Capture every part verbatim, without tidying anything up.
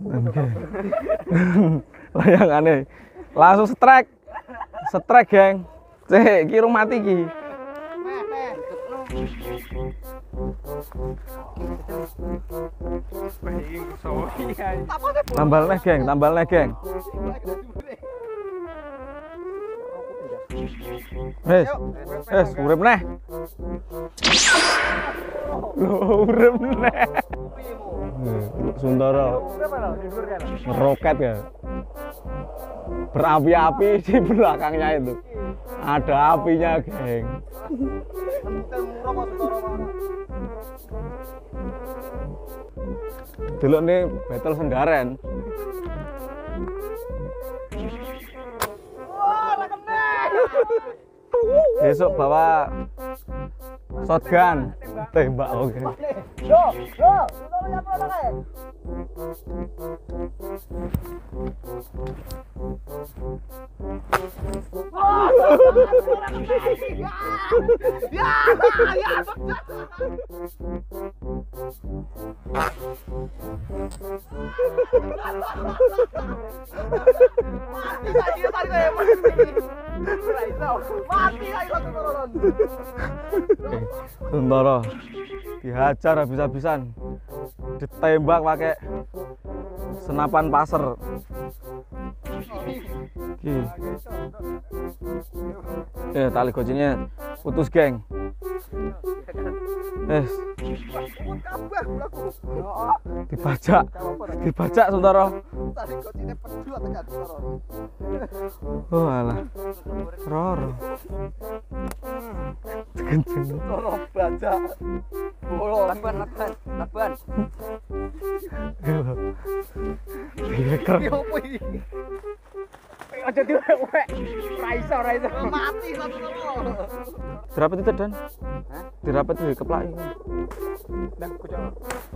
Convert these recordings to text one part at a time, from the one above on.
Oke. Layangane langsung strike. Strike, geng. Cek, ki rung mati ki. Tambal neh, geng, tambal neh, geng. Wes, wes urip neh. Loh, urip neh. Suntara ngeroket ya. Berapi-api di belakangnya itu. Ada apinya, geng. Delok nih battle Sendaren. Besok bawa shotgun, tembak oke. Yo, yo, ya, ya, Suntara dihajar habis-habisan, ditembak pakai senapan pasir. Eh, tali gocinya putus, geng. Eh, dibajak, dibajak Suntara. Oh alah, roro. Kenceng. Roro bajak. Oh, laban, laban, laban. Geker. Aja diwek-wek. Ra iso, ra iso. Mati satu loro. Dirapet itu Dan. Hah? Dirapet itu keplaki. Dah, kocok.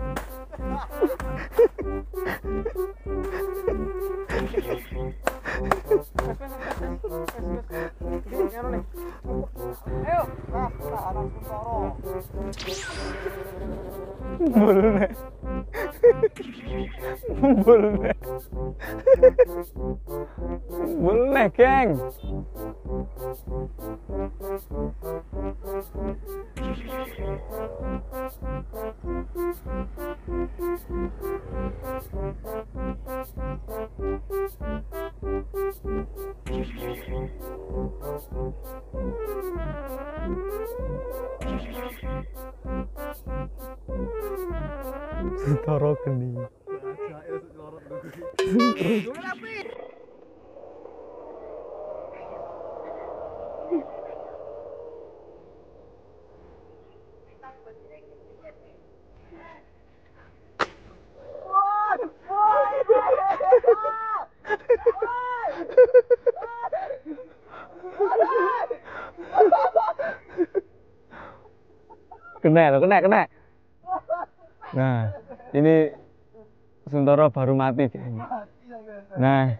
Ayo, nah, anak Suntara. Boleh. Boleh. Boleh, geng. Suntara geni. Kena, kena, kena. Nah, ini Suntara baru mati, geng. Nah.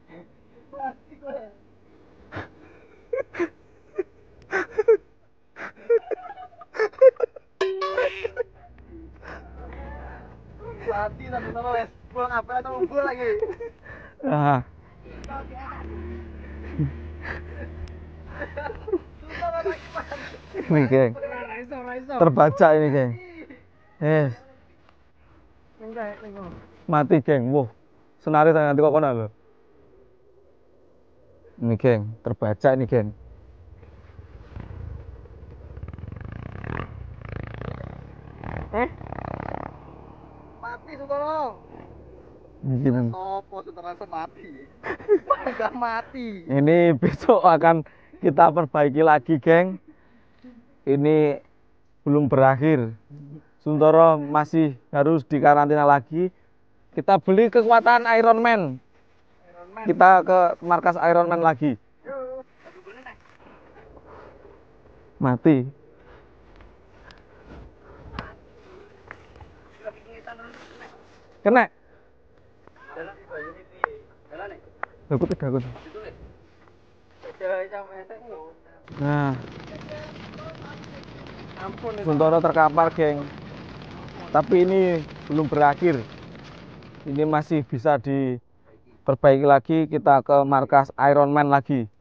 Mati dan Suntara wes pulang apa atau ngumpul lagi. Ah. Ini, geng. Terbaca ini, geng. Yes. Mati, geng. Wow. Senari saya nanti kok kono lho. Ini, geng. Terbaca ini, geng. Eh? Mati Suntara. Ini sopo Suntara mati. Sudah mati. Ini besok akan kita perbaiki lagi, geng. Ini belum berakhir. Suntara masih harus dikarantina lagi. Kita beli kekuatan Iron Man. Iron Man. Kita ke markas Iron Man lagi. Mati. Kena. Aku tidak aku. Nah. Suntara terkapar, geng. Tapi ini belum berakhir. ini masih bisa diperbaiki lagi, kita ke markas Iron Man lagi.